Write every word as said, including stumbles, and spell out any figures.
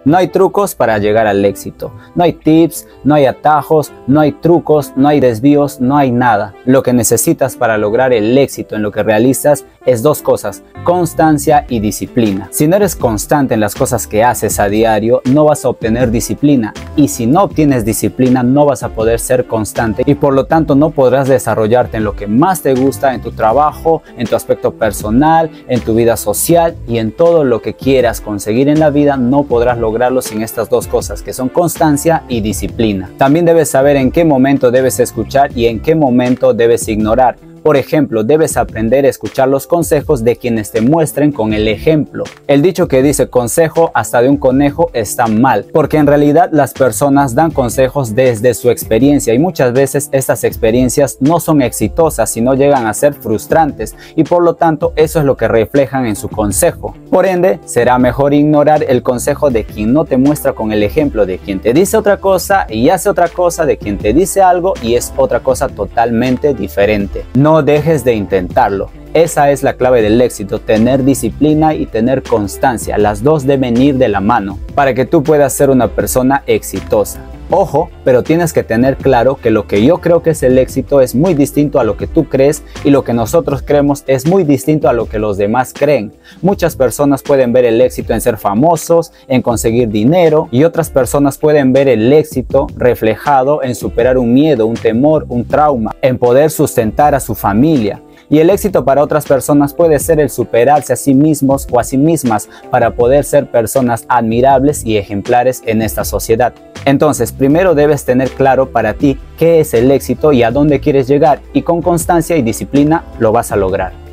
No hay trucos para llegar al éxito. No hay tips, no hay atajos, no hay trucos, no hay desvíos, no hay nada. Lo que necesitas para lograr el éxito en lo que realizas es dos cosas: constancia y disciplina. Si no eres constante en las cosas que haces a diario, no vas a obtener disciplina. Y si no obtienes disciplina, no vas a poder ser constante y por lo tanto no podrás desarrollarte en lo que más te gusta, en tu trabajo, en tu aspecto personal, en tu vida social y en todo lo que quieras conseguir en la vida. No podrás lograrlo sin estas dos cosas, que son constancia y disciplina. También debes saber en qué momento debes escuchar y en qué momento debes ignorar. Por ejemplo, debes aprender a escuchar los consejos de quienes te muestren con el ejemplo. El dicho que dice consejo hasta de un conejo está mal, porque en realidad las personas dan consejos desde su experiencia y muchas veces estas experiencias no son exitosas, sino llegan a ser frustrantes y por lo tanto eso es lo que reflejan en su consejo. Por ende, será mejor ignorar el consejo de quien no te muestra con el ejemplo, de quien te dice otra cosa y hace otra cosa, de quien te dice algo y es otra cosa totalmente diferente. No No dejes de intentarlo. Esa es la clave del éxito: tener disciplina y tener constancia. Las dos deben ir de la mano para que tú puedas ser una persona exitosa. Ojo, pero tienes que tener claro que lo que yo creo que es el éxito es muy distinto a lo que tú crees y lo que nosotros creemos es muy distinto a lo que los demás creen. Muchas personas pueden ver el éxito en ser famosos, en conseguir dinero, y otras personas pueden ver el éxito reflejado en superar un miedo, un temor, un trauma, en poder sustentar a su familia. Y el éxito para otras personas puede ser el superarse a sí mismos o a sí mismas para poder ser personas admirables y ejemplares en esta sociedad. Entonces, primero debes tener claro para ti qué es el éxito y a dónde quieres llegar, y con constancia y disciplina lo vas a lograr.